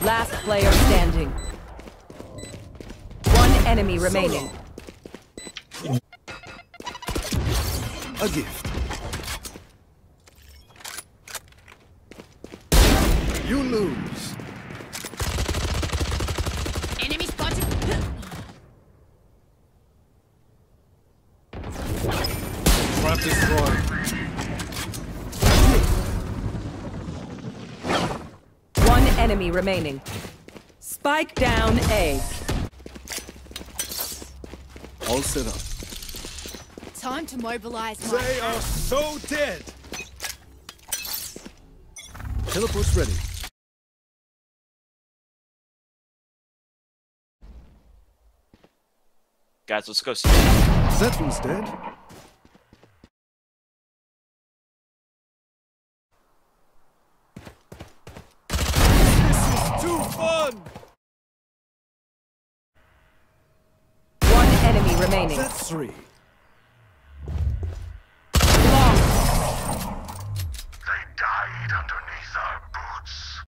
Last player standing. One enemy remaining. A gift. You lose. Enemy spotted. Trap destroyed. One enemy remaining. Spike down A. All set up. Time to mobilize my. They are so dead. Teleport's ready. Guys, let's go see. That one's dead. This is too fun. One enemy remaining. That's 3.